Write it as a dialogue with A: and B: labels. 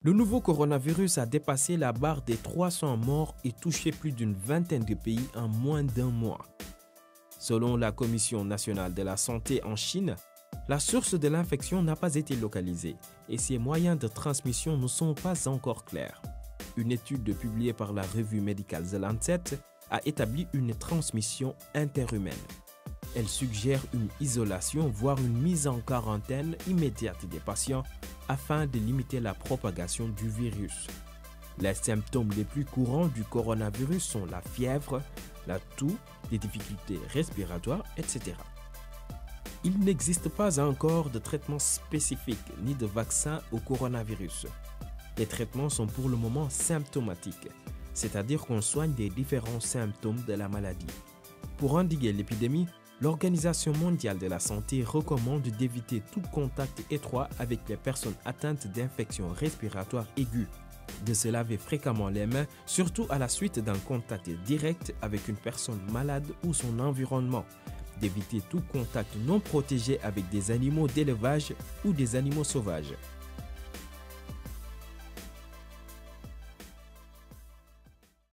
A: Le nouveau coronavirus a dépassé la barre des 300 morts et touché plus d'une vingtaine de pays en moins d'un mois. Selon la Commission nationale de la santé en Chine, la source de l'infection n'a pas été localisée et ses moyens de transmission ne sont pas encore clairs. Une étude publiée par la revue médicale The Lancet a établi une transmission interhumaine. Elle suggère une isolation, voire une mise en quarantaine immédiate des patients afin de limiter la propagation du virus. Les symptômes les plus courants du coronavirus sont la fièvre, la toux, les difficultés respiratoires, etc. Il n'existe pas encore de traitement spécifique ni de vaccin au coronavirus. Les traitements sont pour le moment symptomatiques, c'est-à-dire qu'on soigne les différents symptômes de la maladie. Pour endiguer l'épidémie, l'Organisation mondiale de la santé recommande d'éviter tout contact étroit avec les personnes atteintes d'infections respiratoires aiguës, de se laver fréquemment les mains, surtout à la suite d'un contact direct avec une personne malade ou son environnement, d'éviter tout contact non protégé avec des animaux d'élevage ou des animaux sauvages.